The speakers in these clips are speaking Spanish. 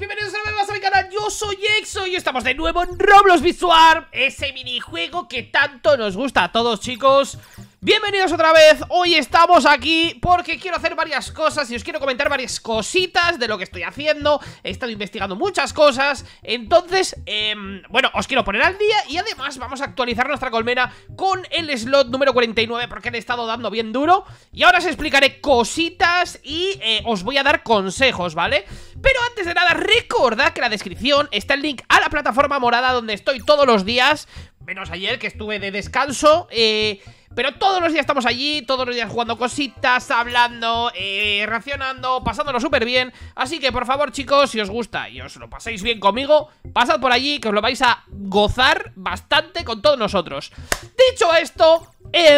bienvenidos una vez más a mi canal, yo soy Exo y estamos de nuevo en Roblox Beach, ese minijuego que tanto nos gusta a todos, chicos. Bienvenidos otra vez, hoy estamos aquí porque quiero hacer varias cosas y os quiero comentar varias cositas de lo que estoy haciendo. He estado investigando muchas cosas, entonces, bueno, os quiero poner al día y además vamos a actualizar nuestra colmena con el slot número 49 porque le he estado dando bien duro. Y ahora os explicaré cositas y os voy a dar consejos, ¿vale? Pero antes de nada, recordad que en la descripción está el link a la plataforma morada donde estoy todos los días, menos ayer que estuve de descanso, pero todos los días estamos allí, todos los días jugando cositas, hablando, reaccionando, pasándolo súper bien. Así que por favor, chicos, si os gusta y os lo pasáis bien conmigo, pasad por allí que os lo vais a gozar bastante con todos nosotros. Dicho esto,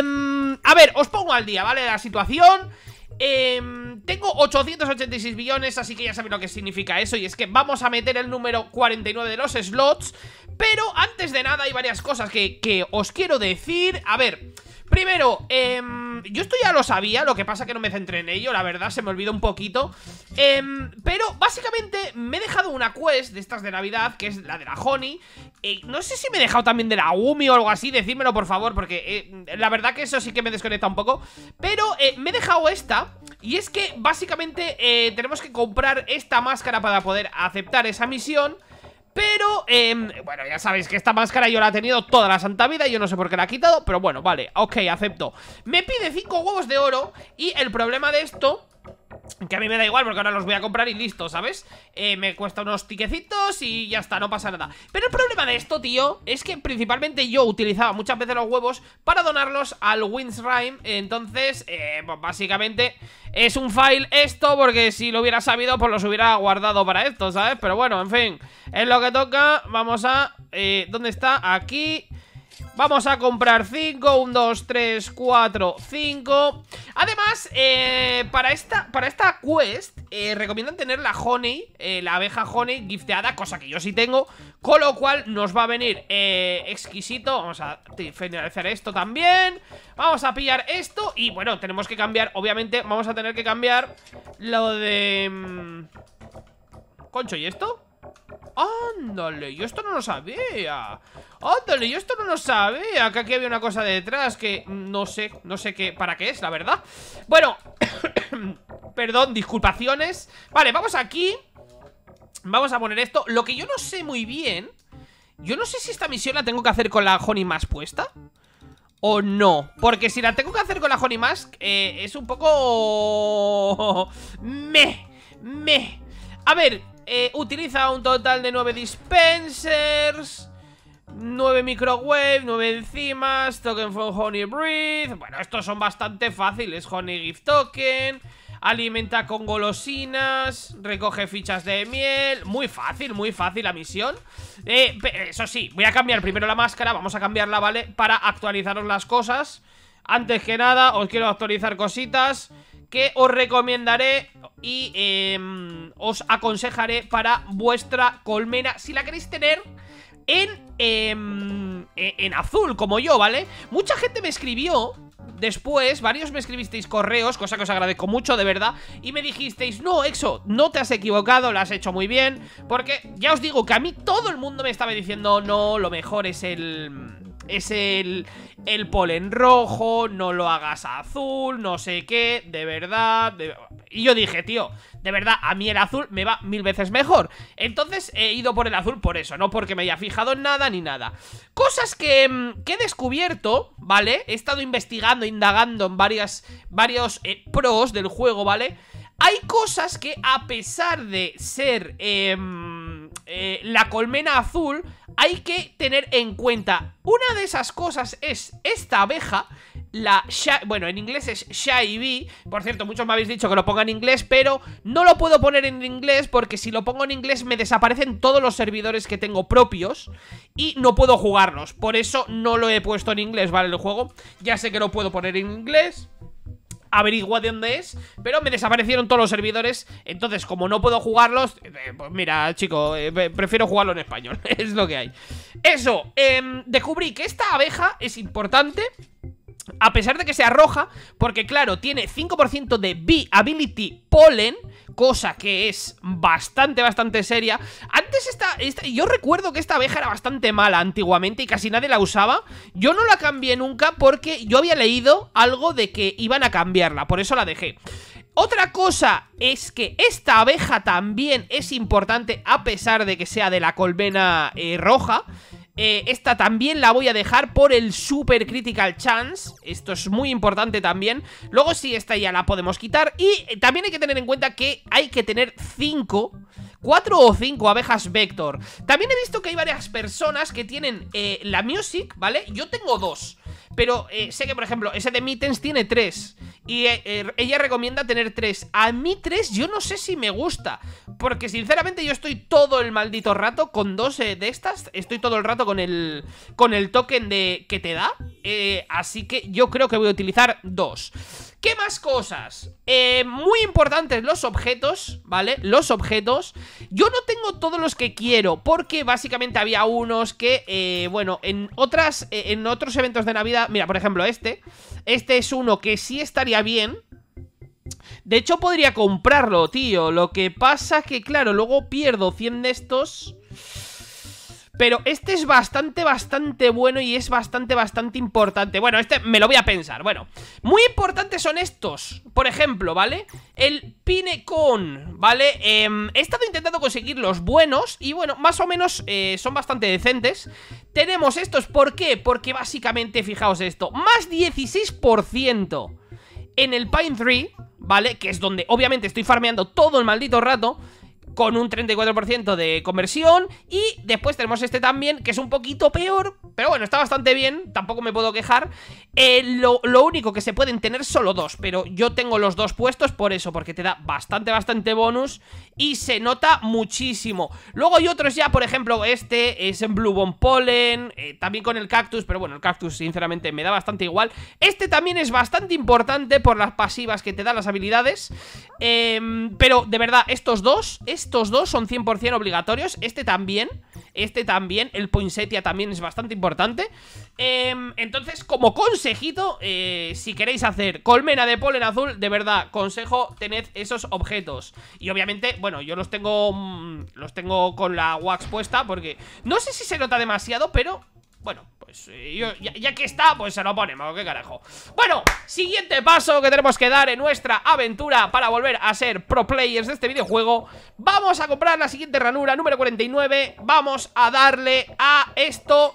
a ver, os pongo al día, ¿vale? La situación. Tengo 886 billones, así que ya sabéis lo que significa eso. Y es que vamos a meter el número 49 de los slots. Pero antes de nada hay varias cosas que os quiero decir. A ver, primero, yo esto ya lo sabía, lo que pasa que no me centré en ello, la verdad se me olvidó un poquito. Pero básicamente me he dejado una quest de estas de Navidad, que es la de la Honey. No sé si me he dejado también de la Umi o algo así, decídmelo por favor, porque la verdad que eso sí que me desconecta un poco. Pero me he dejado esta, y es que básicamente tenemos que comprar esta máscara para poder aceptar esa misión. Pero, bueno, ya sabéis que esta máscara yo la he tenido toda la santa vida y yo no sé por qué la he quitado, pero bueno, vale, ok, acepto. Me pide 5 huevos de oro y el problema de esto, que a mí me da igual porque ahora los voy a comprar y listo, ¿sabes? Me cuesta unos tiquecitos y ya está, no pasa nada. Pero el problema de esto, tío, es que principalmente yo utilizaba muchas veces los huevos para donarlos al Windsrime. Entonces, pues básicamente es un fail esto, porque si lo hubiera sabido, pues los hubiera guardado para esto, ¿sabes? Pero bueno, en fin, es lo que toca. Vamos a... ¿dónde está? Aquí... Vamos a comprar 5, 1, 2, 3, 4, 5. Además, para esta quest recomiendan tener la Honey, la abeja Honey gifteada, cosa que yo sí tengo. Con lo cual nos va a venir exquisito. Vamos a finalizar esto también. Vamos a pillar esto y bueno, tenemos que cambiar, obviamente vamos a tener que cambiar lo de... Concho, ¿y esto? Ándale, yo esto no lo sabía. Ándale, yo esto no lo sabía. Que aquí había una cosa detrás que no sé qué, para qué es, la verdad. Bueno, perdón, disculpaciones. Vale, vamos aquí. Vamos a poner esto. Lo que yo no sé muy bien, yo no sé si esta misión la tengo que hacer con la Honey Mask puesta o no, porque si la tengo que hacer con la Honey Mask es un poco... A ver, utiliza un total de 9 dispensers, 9 microwave, 9 enzimas, token from Honey Breathe. Bueno, estos son bastante fáciles. Honey Gift Token, alimenta con golosinas, recoge fichas de miel. Muy fácil la misión. Eso sí, voy a cambiar primero la máscara. Vamos a cambiarla, ¿vale? Para actualizaros las cosas. Antes que nada, os quiero actualizar cositas que os recomendaré y os aconsejaré para vuestra colmena, si la queréis tener en azul, como yo, ¿vale? Mucha gente me escribió después, varios me escribisteis correos, cosa que os agradezco mucho, de verdad, y me dijisteis, no, Exo, no te has equivocado, lo has hecho muy bien, porque ya os digo que a mí todo el mundo me estaba diciendo, no, lo mejor es el polen rojo, no lo hagas azul, no sé qué, de verdad, y yo dije, tío, de verdad, a mí el azul me va 1000 veces mejor. Entonces he ido por el azul por eso, no porque me haya fijado en nada ni nada. Cosas que he descubierto, ¿vale? He estado investigando, indagando en varios pros del juego, ¿vale? Hay cosas que, a pesar de ser la colmena azul, hay que tener en cuenta. Una de esas cosas es esta abeja, bueno, en inglés es Shy Bee. Por cierto, muchos me habéis dicho que lo ponga en inglés, pero no lo puedo poner en inglés porque si lo pongo en inglés me desaparecen todos los servidores que tengo propios y no puedo jugarlos. Por eso no lo he puesto en inglés, ¿vale? El juego, ya sé que lo puedo poner en inglés, averigua de dónde es, pero me desaparecieron todos los servidores. Entonces, como no puedo jugarlos, pues mira, chico, prefiero jugarlo en español. Es lo que hay. Eso, descubrí que esta abeja es importante, a pesar de que sea roja, porque claro, tiene 5% de Bee Ability Pollen, cosa que es bastante seria. Antes yo recuerdo que esta abeja era bastante mala antiguamente y casi nadie la usaba. Yo no la cambié nunca porque yo había leído algo de que iban a cambiarla, por eso la dejé. Otra cosa es que esta abeja también es importante a pesar de que sea de la colmena roja. Esta también la voy a dejar por el Super Critical Chance. Esto es muy importante también. Luego sí, esta ya la podemos quitar. Y también hay que tener en cuenta que hay que tener 4 o 5 abejas Vector. También he visto que hay varias personas que tienen la Music, ¿vale? Yo tengo 2. Pero sé que, por ejemplo, ese de Mittens tiene 3. Y ella recomienda tener 3. A mí 3 yo no sé si me gusta. Porque sinceramente yo estoy todo el maldito rato con 2 de estas. Estoy todo el rato con el token que te da. Así que yo creo que voy a utilizar 2. ¿Qué más cosas? Muy importantes los objetos, ¿vale? Los objetos. Yo no tengo todos los que quiero porque básicamente había unos que, bueno, en otros eventos de Navidad. Mira, por ejemplo, este es uno que sí estaría bien. De hecho podría comprarlo, tío. Lo que pasa que, claro, luego pierdo 100 de estos. Pero este es bastante bueno y es bastante importante. Bueno, este me lo voy a pensar. Bueno, muy importantes son estos. Por ejemplo, ¿vale? El Pinecone, ¿vale? He estado intentando conseguir los buenos y bueno, más o menos son bastante decentes. Tenemos estos, ¿por qué? Porque básicamente, fijaos esto, más 16% en el Pine Tree, ¿vale? Que es donde obviamente estoy farmeando todo el maldito rato, con un 34% de conversión. Y después tenemos este también, que es un poquito peor, pero bueno, está bastante bien, tampoco me puedo quejar. Lo único que se pueden tener solo 2, pero yo tengo los 2 puestos por eso, porque te da bastante bonus y se nota muchísimo. Luego hay otros ya, por ejemplo, este es en Bluebonn Pollen, también con el Cactus, pero bueno, el Cactus sinceramente me da bastante igual. Este también es bastante importante por las pasivas que te dan las habilidades, pero de verdad, estos dos son 100% obligatorios. Este también, el Poinsettia también es bastante importante. Entonces, como consejito, si queréis hacer colmena de polen azul, de verdad, consejo, tened esos objetos. Y obviamente, bueno, yo los tengo con la wax puesta, porque no sé si se nota demasiado, pero bueno, pues ya que está, pues se lo ponemos, qué carajo. Bueno, siguiente paso que tenemos que dar en nuestra aventura para volver a ser pro players de este videojuego. Vamos a comprar la siguiente ranura, número 49. Vamos a darle a esto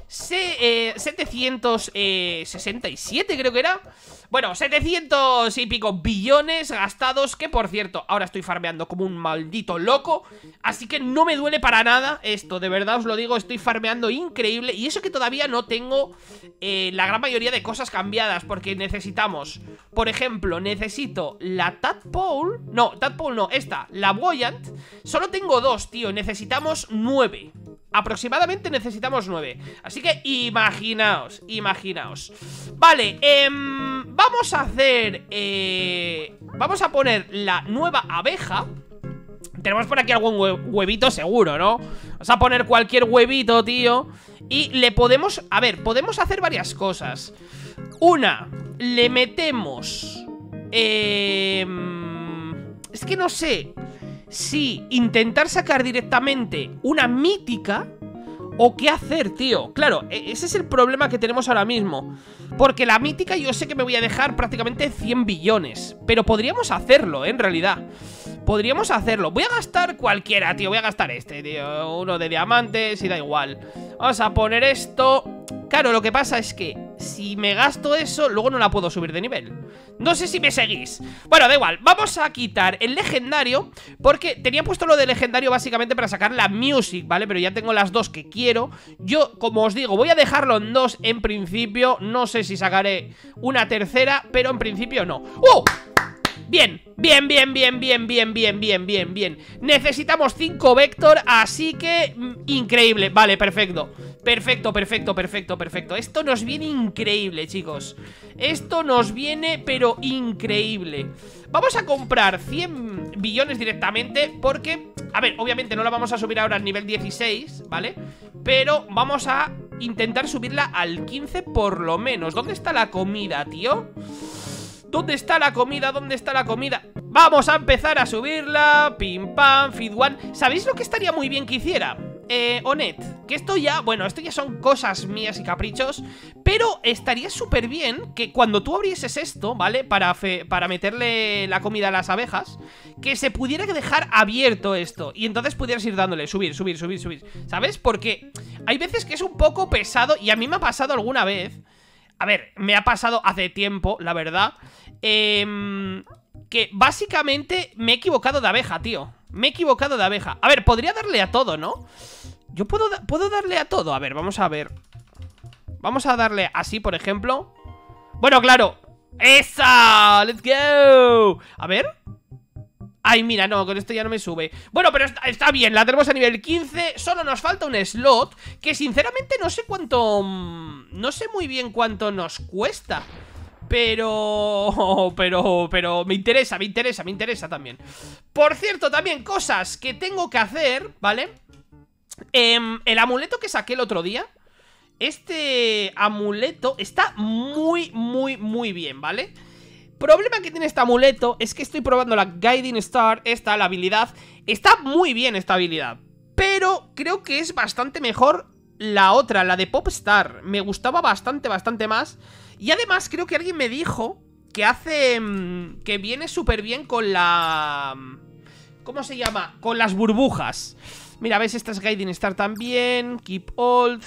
767 creo que era. Bueno, 700 y pico billones gastados, que por cierto, ahora estoy farmeando como un maldito loco. Así que no me duele para nada esto, de verdad os lo digo, estoy farmeando increíble. Y eso que todavía no tengo la gran mayoría de cosas cambiadas, porque necesitamos, por ejemplo, necesito la Tadpole. No, Tadpole no, esta, la Buoyant. Solo tengo 2, tío, necesitamos 9. Aproximadamente necesitamos 9. Así que imaginaos. Vale, vamos a hacer vamos a poner la nueva abeja. Tenemos por aquí algún huevito seguro, ¿no? Vamos a poner cualquier huevito, tío. Y le podemos, a ver, podemos hacer varias cosas. Una, le metemos es que no sé si intentar sacar directamente una mítica o qué hacer, tío. Claro, ese es el problema que tenemos ahora mismo, porque la mítica yo sé que me voy a dejar prácticamente 100 billones. Pero podríamos hacerlo, en realidad podríamos hacerlo. Voy a gastar cualquiera, tío. Voy a gastar este, tío, uno de diamantes y da igual. Vamos a poner esto. Claro, lo que pasa es que si me gasto eso, luego no la puedo subir de nivel. No sé si me seguís. Bueno, da igual, vamos a quitar el legendario, porque tenía puesto lo de legendario básicamente para sacar la music, ¿vale? Pero ya tengo las 2 que quiero. Yo, como os digo, voy a dejarlo en 2 en principio. No sé si sacaré una tercera, pero en principio no. ¡Oh! Bien. Necesitamos 5 Vector, así que increíble. Vale, perfecto. Esto nos viene increíble, chicos. Esto nos viene, pero increíble. Vamos a comprar 100 billones directamente, porque, a ver, obviamente no la vamos a subir ahora al nivel 16, ¿vale? Pero vamos a intentar subirla al 15 por lo menos. ¿Dónde está la comida, tío? ¿Dónde está la comida? ¿Dónde está la comida? Vamos a empezar a subirla. Pim pam, feed one. ¿Sabéis lo que estaría muy bien que hiciera? Onet, que esto ya, bueno, esto ya son cosas mías y caprichos, pero estaría súper bien que cuando tú abrieses esto, ¿vale? Para meterle la comida a las abejas, que se pudiera dejar abierto esto, y entonces pudieras ir dándole, subir, ¿sabes? Porque hay veces que es un poco pesado, y a mí me ha pasado alguna vez, a ver, me ha pasado hace tiempo, la verdad, que básicamente me he equivocado de abeja, tío. Me he equivocado de abeja. A ver, podría darle a todo, ¿no? Yo puedo darle a todo. A ver, vamos a ver. Vamos a darle así, por ejemplo. Bueno, claro. ¡Esa! ¡Let's go! A ver. Ay, mira, no, con esto ya no me sube. Bueno, pero está bien, la tenemos a nivel 15. Solo nos falta un slot que sinceramente no sé cuánto... No sé muy bien cuánto nos cuesta. Pero me interesa también. Por cierto, también cosas que tengo que hacer, ¿vale? El amuleto que saqué el otro día, este amuleto está muy bien, ¿vale? Problema que tiene este amuleto es que estoy probando la Guiding Star, la habilidad. Está muy bien esta habilidad, pero creo que es bastante mejor la otra, la de Popstar. Me gustaba bastante más. Y además creo que alguien me dijo que hace... que viene súper bien con la... ¿cómo se llama? Con las burbujas. Mira, ¿ves? Esta es Guiding Star también. Keep Old.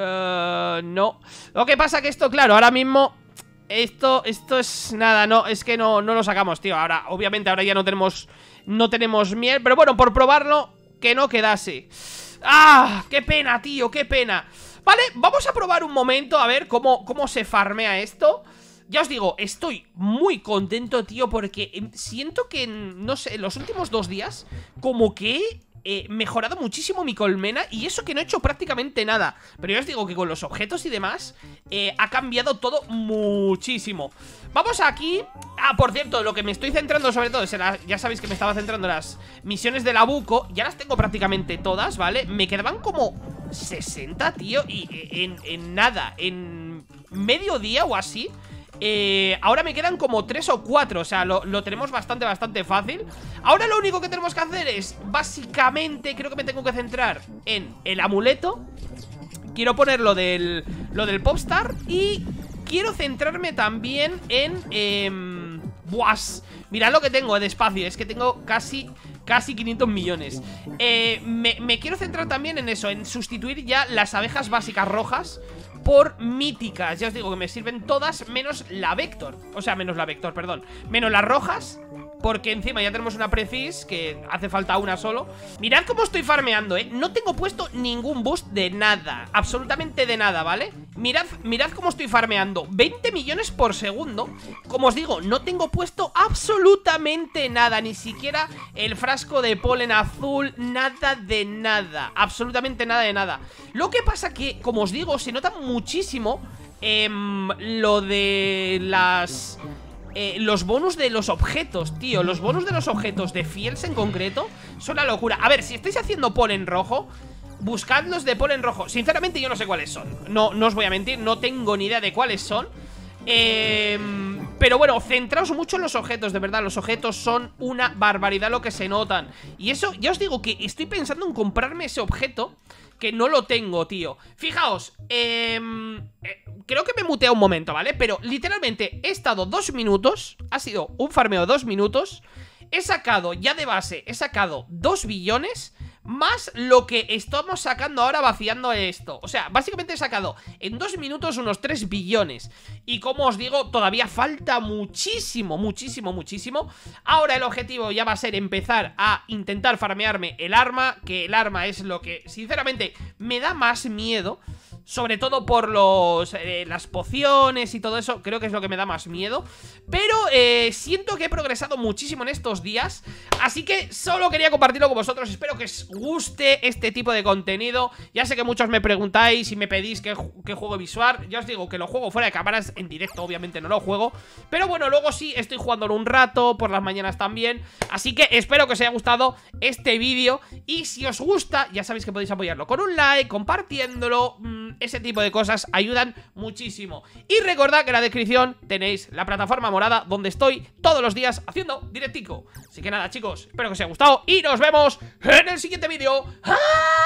No. Lo que pasa que esto, claro, ahora mismo... Esto es nada, no, es que no lo sacamos, tío. Ahora, obviamente, ahora ya no tenemos miel. Pero bueno, por probarlo, que no quedase. ¡Ah! ¡Qué pena, tío! ¡Qué pena! Vale, vamos a probar un momento a ver cómo se farmea esto. Ya os digo, estoy muy contento, tío, porque siento que, no sé, en los últimos 2 días como que he mejorado muchísimo mi colmena. Y eso que no he hecho prácticamente nada. Pero ya os digo que con los objetos y demás ha cambiado todo muchísimo. Vamos aquí. Ah, por cierto, lo que me estoy centrando sobre todo ya sabéis que me estaba centrando en las misiones de la Buco. Ya las tengo prácticamente todas, ¿vale? Me quedaban como 60, tío. Y en nada, en medio día o así, ahora me quedan como 3 o 4. O sea, lo tenemos bastante fácil. Ahora lo único que tenemos que hacer es, básicamente, creo que me tengo que centrar en el amuleto. Quiero poner lo del Popstar. Y quiero centrarme también en... ¡buas! Mirad lo que tengo de espacio. Es que tengo casi 500 millones. Me quiero centrar también en eso, en sustituir ya las abejas básicas rojas por míticas. Ya os digo que me sirven todas menos la Vector. O sea, menos la Vector, perdón. Menos las rojas, porque encima ya tenemos una Precis, que hace falta una solo. Mirad cómo estoy farmeando, no tengo puesto ningún boost de nada, absolutamente de nada, ¿vale? Mirad cómo estoy farmeando, 20 millones por segundo. Como os digo, no tengo puesto absolutamente nada, ni siquiera el frasco de polen azul. Nada de nada, absolutamente nada de nada. Lo que pasa que, como os digo, se nota muchísimo lo de los bonus de los objetos, tío. Los bonus de los objetos de Fields en concreto son la locura. A ver, si estáis haciendo polen rojo, buscad los de polen rojo. Sinceramente yo no sé cuáles son. No os voy a mentir, no tengo ni idea de cuáles son. Pero bueno, centraos mucho en los objetos, de verdad. Los objetos son una barbaridad lo que se notan. Y eso, ya os digo que estoy pensando en comprarme ese objeto, que no lo tengo, tío. Fijaos, creo que me mutea un momento, ¿vale? Pero literalmente he estado 2 minutos. Ha sido un farmeo de 2 minutos. He sacado, ya de base, he sacado 2 billones más lo que estamos sacando ahora vaciando esto. O sea, básicamente he sacado en 2 minutos unos 3 billones. Y como os digo, todavía falta muchísimo. Ahora el objetivo ya va a ser empezar a intentar farmearme el arma, que el arma es lo que sinceramente me da más miedo. Sobre todo por las pociones y todo eso. Creo que es lo que me da más miedo. Pero siento que he progresado muchísimo en estos días. Así que solo quería compartirlo con vosotros. Espero que os guste este tipo de contenido. Ya sé que muchos me preguntáis y me pedís qué juego visual. Ya os digo que lo juego fuera de cámaras. En directo obviamente no lo juego, pero bueno, luego sí estoy jugándolo un rato. Por las mañanas también. Así que espero que os haya gustado este vídeo. Y si os gusta, ya sabéis que podéis apoyarlo con un like, compartiéndolo, ese tipo de cosas ayudan muchísimo. Y recordad que en la descripción tenéis la plataforma morada donde estoy todos los días haciendo directico. Así que nada, chicos, espero que os haya gustado y nos vemos en el siguiente vídeo. ¡Adiós!